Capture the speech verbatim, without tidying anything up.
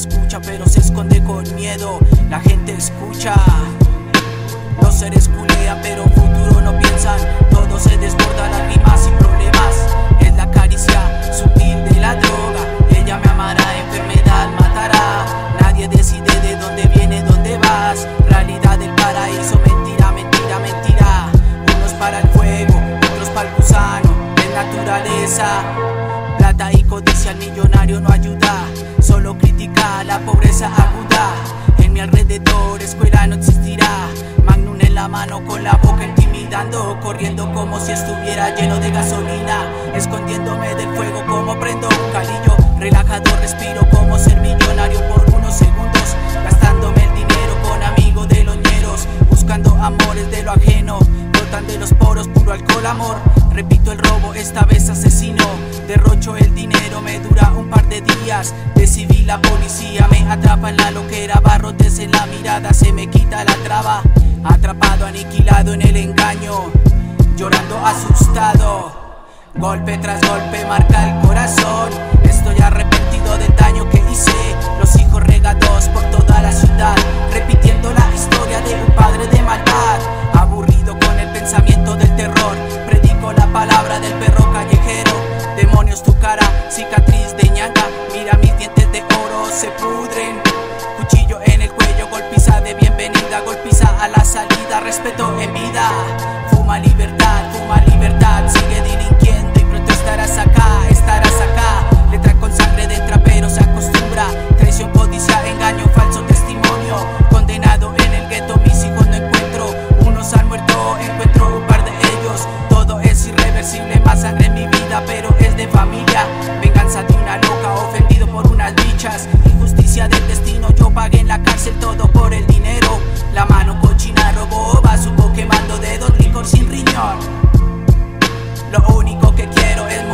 escucha pero se esconde con miedo. La gente escucha, los seres culean pero futuro no piensan. Todo se desborda, lágrimas y problemas. Es la caricia sutil de la droga. Ella me amará, enfermedad matará. Nadie decide de dónde viene, dónde vas. Realidad del paraíso, mentira, mentira, mentira. Unos para el fuego, otros para el gusano. Es naturaleza. Plata y codicia, al millonario no ayuda, solo critica la pobreza aguda. En mi alrededor escuela no existirá. Magnum en la mano con la boca intimidando, corriendo como si estuviera lleno de gasolina, escondiéndome del fuego como prendo un calillo. Relajado respiro como ser millonario por unos segundos, gastándome el dinero con amigos de los ñeros, buscando amores de lo ajeno. Brotan de los poros puro alcohol, amor. Repito el robo, esta vez asesino. Derrocho el dinero, me dura un par de días. De civil la policía me atrapa en la loquera. Barrotes en la mirada, se me quita la traba. Atrapado, aniquilado en el engaño, llorando asustado. Golpe tras golpe marca el corazón. Estoy arrepentido del daño que hice. Los hijos regados por toda la ciudad, repitiendo la historia de un padre de maldad. Aburrido con el pensamiento del terror, predico la palabra del perro callejero. Demonios tu cara, cicatriz de ñanga. Mira mis dientes de oro, se pudren. Cuchillo en el cuello, golpiza de bienvenida. Golpiza a la salida, respeto en vida. Fuma libertad, fuma libertad. Sigue delinquiendo y pronto estarás acá, estarás acá. Letra con sangre de trapero se acostumbra. Traición, codicia, engaño, falso testimonio. Condenado en el gueto, mis hijos no encuentro. Unos han muerto, encuentro un par de ellos. Todo es irreversible, más sangre en mi vida, pero es de familia. Venganza de una loca, ofendido por unas bichas. Injusticia del destino, yo pagué en la cárcel todo por el dinero. La mano cochina robó, va supo quemando dedos, licor sin riñón. Lo único que quiero es